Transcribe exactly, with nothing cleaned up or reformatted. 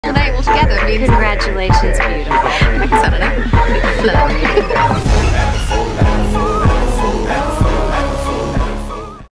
Today all together means congratulations, beautiful. I guess I don't know. Flirty.